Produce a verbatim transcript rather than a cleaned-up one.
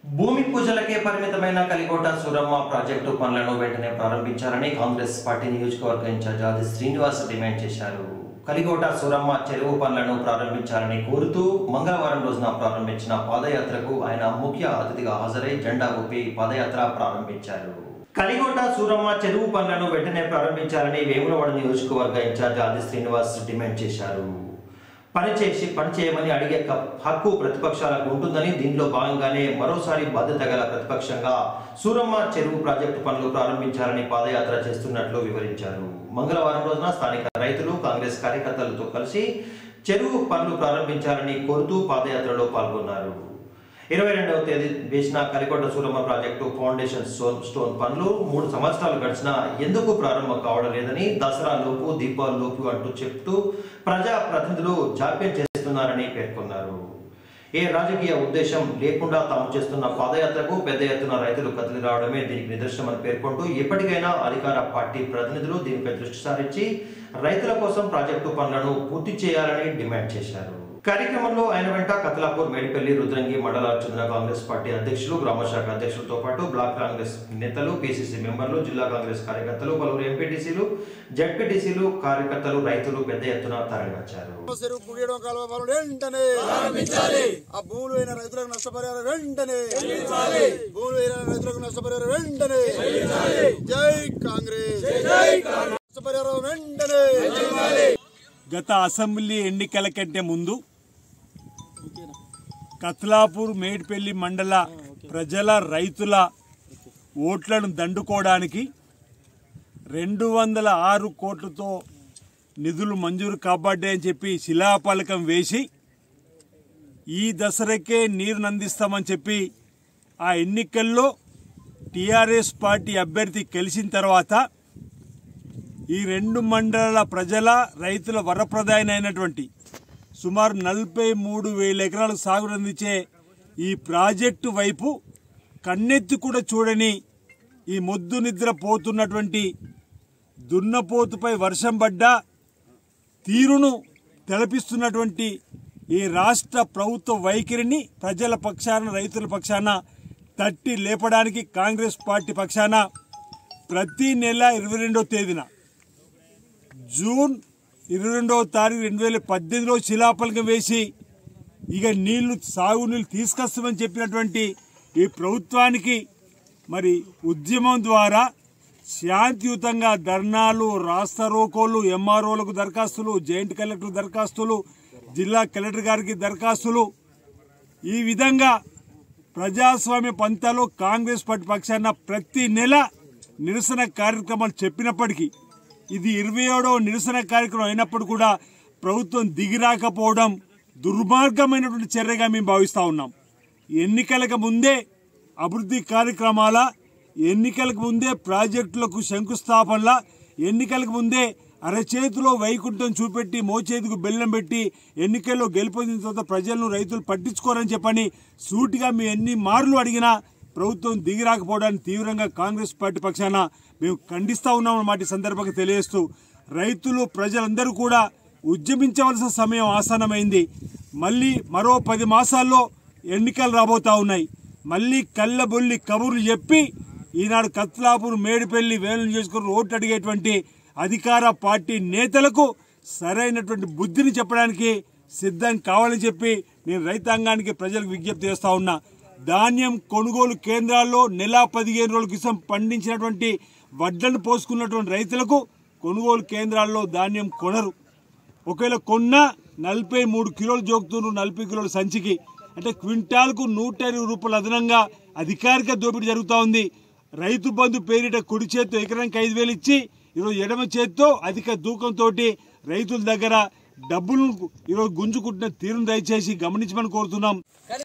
భూమి పూజలకే పరిమితమైన కలికోట సూరమ్మ ప్రాజెక్టు పనులను వెంటనే ప్రారంభించాలని కాంగ్రెస్ పార్టీ నియోజకవర్గ ఇన్ఛార్జ్ ఆది శ్రీనివాస్ డిమాండ్ చేశారు. కలికోట సూరమ్మ చెరువు పనులను ప్రారంభించాలని కోరుతూ మంగళవారం రోజున ప్రారంభించిన పాదయాత్రకు ఆయన ముఖ్య అతిథిగా హాజరై జెండా ఊపి పాదయాత్ర ప్రారంభించారు. కలికోట సూరమ్మ చెరువు పనులను వెంటనే ప్రారంభించాలని వేములవాడ నియోజకవర్గ ఇన్ఛార్జ్ ఆది శ్రీనివాస్ డిమాండ్ చేశారు. పనిచేసి పనిచేయమని అడిగే హక్కు ప్రతిపక్షాలకు ఉంటుందని, దీనిలో భాగంగానే మరోసారి బాధ్యత గల ప్రతిపక్షంగా సూరమ్మ చెరువు ప్రాజెక్టు పనులు ప్రారంభించాలని పాదయాత్ర చేస్తున్నట్లు వివరించారు. మంగళవారం రోజున స్థానిక రైతులు కాంగ్రెస్ కార్యకర్తలతో కలిసి చెరువు పనులు ప్రారంభించాలని కోరుతూ పాదయాత్రలో పాల్గొన్నారు. ఇరవై రెండవ తేదీ వేసిన Kalikota Suramma project foundation stone పనులు మూడు సంవత్సరాలు గడిచినా ఎందుకు ప్రారంభం కావడం లేదని, దసరా లోపు దీపావళి లోపు అంటూ చెప్తూ ప్రజా ప్రతినిధులు జాప్యం చేస్తున్నారని పేర్కొన్నారు. ఏ రాజకీయ ఉద్దేశం లేకుండా తాము చేస్తున్న పాదయాత్రకు పెద్ద ఎత్తున రైతులు కదిలి రావడమే దీనికి నిదర్శనమని పేర్కొంటూ ఎప్పటికైనా అధికార పార్టీ ప్రతినిధులు దీనిపై దృష్టి సారించి రైతుల కోసం ప్రాజెక్టు పనులను పూర్తి చేయాలని డిమాండ్ చేశారు. కార్యక్రమంలో ఆయన వెంట కతలాపూర్, మేడిపల్లి, రుద్రంగి మండలాలకు చెందిన కాంగ్రెస్ పార్టీ అధ్యక్షులు, గ్రామశాఖ అధ్యక్షులతో పాటు బ్లాక్ కాంగ్రెస్ నేతలు, పిసిసి మెంబర్లు, జిల్లా కాంగ్రెస్ కార్యకర్తలు, పలువురు ఎంపీటీసీలు, జెడ్పీటీసీలు, కార్యకర్తలు, రైతులు పెద్ద ఎత్తున తరలివచ్చారు. గత అసెంబ్లీ ఎన్నికల కంటే ముందు కత్లాపూర్, మేడిపల్లి మండల ప్రజల, రైతుల ఓట్లను దండుకోవడానికి రెండు వందల ఆరు కోట్లతో నిధులు మంజూరు కాబడ్డాయని చెప్పి శిలాఫలకం వేసి ఈ దసరాకే నీరు నందిస్తామని చెప్పి ఆ ఎన్నికల్లో టీఆర్ఎస్ పార్టీ అభ్యర్థి గెలిచిన తర్వాత ఈ రెండు మండలాల ప్రజల, రైతుల వరప్రదాయనైనటువంటి సుమారు నలభై మూడు వేల ఎకరాలు సాగునందించే ఈ ప్రాజెక్టు వైపు కన్నెత్తి కూడా చూడని, ఈ మొద్దు నిద్ర పోతున్నటువంటి దున్నపోతుపై వర్షం పడ్డా తీరును తెలపిస్తున్నటువంటి ఈ రాష్ట్ర ప్రభుత్వ వైఖరిని ప్రజల పక్షాన, రైతుల పక్షాన తట్టి లేపడానికి కాంగ్రెస్ పార్టీ పక్షాన ప్రతి నెల ఇరవై రెండవ తేదీన జూన్ ఇరవై రెండవ తారీఖు రెండు వేల పద్దెనిమిదిలో శిలాఫలకం వేసి ఇక నీళ్లు సాగు నీళ్లు తీసుకొస్తామని చెప్పినటువంటి ఈ ప్రభుత్వానికి మరి ఉద్యమం ద్వారా శాంతియుతంగా ధర్నాలు, రాస్తారోకోలు, ఎంఆర్ఓలకు దరఖాస్తులు, జాయింట్ కలెక్టర్ దరఖాస్తులు, జిల్లా కలెక్టర్ గారికి దరఖాస్తులు, ఈ విధంగా ప్రజాస్వామ్య పంతాలో కాంగ్రెస్ పార్టీ పక్షాన ప్రతి నెల నిరసన కార్యక్రమాలు చెప్పినప్పటికీ ఇది ఇరవై ఏడవ నిరసన కార్యక్రమం అయినప్పుడు కూడా ప్రభుత్వం దిగిరాకపోవడం దుర్మార్గమైనటువంటి చర్యగా మేము భావిస్తా ఉన్నాం. ఎన్నికలకు ముందే అభివృద్ధి కార్యక్రమాల, ఎన్నికలకు ముందే ప్రాజెక్టులకు శంకుస్థాపనల, ఎన్నికలకు ముందే అరచేతిలో వైకుంఠం చూపెట్టి మోచేతికు బెల్లం పెట్టి ఎన్నికల్లో గెలుపొందిన తర్వాత ప్రజలను, రైతులు పట్టించుకోరని చెప్పని సూటిగా మేము ఎన్ని మార్లు అడిగినా ప్రభుత్వం దిగిరాకపోవడానికి తీవ్రంగా కాంగ్రెస్ పార్టీ పక్షాన మేము ఖండిస్తా ఉన్నామన్నమాట. ఈ సందర్భంగా తెలియజేస్తూ రైతులు, ప్రజలందరూ కూడా ఉద్యమించవలసిన సమయం ఆసన్నమైంది. మళ్ళీ మరో పది మాసాల్లో ఎన్నికలు రాబోతా ఉన్నాయి. మళ్ళీ కళ్ళబొల్లి కబుర్లు చెప్పి ఈనాడు కత్లాపూర్, మేడిపల్లి, వేలు నియోజకవర్గం ఓట్లు అడిగేటువంటి అధికార పార్టీ నేతలకు సరైనటువంటి బుద్ధిని చెప్పడానికి సిద్ధం కావాలని చెప్పి నేను రైతాంగానికి, ప్రజలకు విజ్ఞప్తి చేస్తా ఉన్నా. ధాన్యం కొనుగోలు కేంద్రాల్లో నెల పదిహేను రోజుల క్రితం పండించినటువంటి వడ్లను పోసుకున్నటువంటి రైతులకు కొనుగోలు కేంద్రాల్లో ధాన్యం కొనరు. ఒకవేళ కొన్నా నలభై మూడు కిలోలు జోకుతున్నారు, నలభై కిలోల సంచికి. అంటే క్వింటాల్కు నూట ఇరవై రూపాయలు అదనంగా అధికారిక దోపిడీ జరుగుతూ ఉంది. రైతు బంధు పేరిట కుడి చేత్తో ఎకరానికి ఐదు వేలు ఇచ్చి ఈరోజు ఎడమ చేత్తో అధిక తూకంతో రైతుల దగ్గర డబ్బులు ఈరోజు గుంజుకుంటున్న తీరును దయచేసి గమనించమని కోరుతున్నాం.